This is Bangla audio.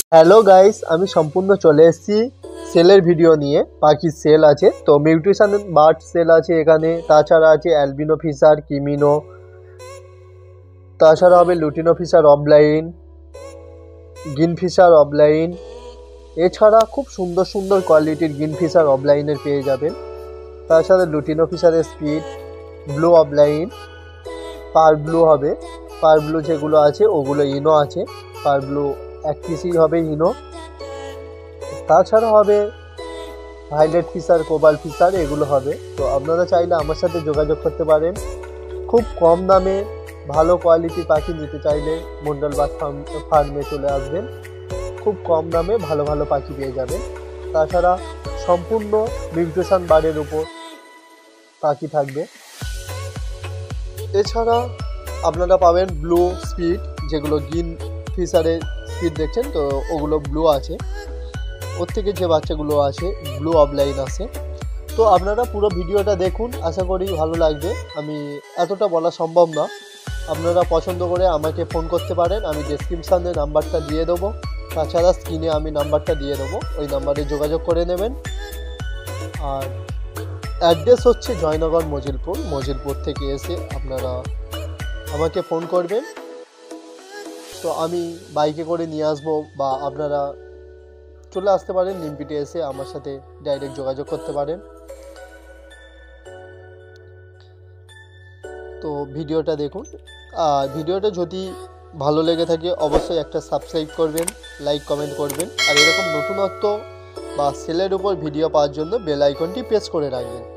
হ্যালো গাইস, আমি সম্পূর্ণ চলে এসেছি সেলের ভিডিও নিয়ে। পাখির সেল আছে, তো মিউটেশন বার্ড সেল আছে এখানে। তাছাড়া আছে অ্যালবিনো ফিশার, কিমিনো, তাছাড়া হবে lutino Fischer opaline, green Fischer opaline. এছাড়া খুব সুন্দর সুন্দর কোয়ালিটির গ্রিন ফিশার অফলাইনের পেয়ে যাবেন। তাছাড়া লুটিনো ফিশারের split, blue opaline, parblue হবে। পার ব্লু যেগুলো আছে ওগুলো ইনো আছে। পার ব্লু এক পিসই হবে ইনো। তাছাড়া হবে হাইলাইট ফিশার, কোবাল ফিশার, এগুলো হবে। তো আপনারা চাইলে আমার সাথে যোগাযোগ করতে পারেন। খুব কম দামে ভালো কোয়ালিটির পাখি নিতে চাইলে মন্ডল বার্ড ফার্মে চলে আসবেন। খুব কম দামে ভালো ভালো পাখি পেয়ে যাবেন। তাছাড়া সম্পূর্ণ মিউটেশন বার্ডের উপর পাখি থাকবে। এছাড়া আপনারা পাবেন ব্লু স্পিড, যেগুলো গ্রিন ফিশারের স্পিড দেখছেন, তো ওগুলো ব্লু আছে। ওর থেকে যে বাচ্চাগুলো আছে ব্লু অফলাইন আছে। তো আপনারা পুরো ভিডিওটা দেখুন, আশা করি ভালো লাগবে। আমি এতটা বলা সম্ভব না। আপনারা পছন্দ করে আমাকে ফোন করতে পারেন, আমি ডেসক্রিপশানে নাম্বারটা দিয়ে দেবো। তাছাড়া স্ক্রিনে আমি নাম্বারটা দিয়ে দেবো, ওই নাম্বারে যোগাযোগ করে নেবেন। আর অ্যাড্রেস হচ্ছে জয়নগর মজিলপুর থেকে এসে আপনারা আমাকে ফোন করবেন। তো আমি বাইকে করে নিয়ে আসবো, বা আপনারা চলে আসতে পারেন নিমপিটে এসে আমার সাথে ডাইরেক্ট যোগাযোগ করতে পারেন। তো ভিডিওটা দেখুন। আর ভিডিওটা যদি ভালো লেগে থাকে অবশ্যই একটা সাবস্ক্রাইব করবেন, লাইক কমেন্ট করবেন। আর এরকম নতুনত্ব বা সেলের উপর ভিডিও পাওয়ার জন্য বেল আইকনটি প্রেস করে রাখবেন।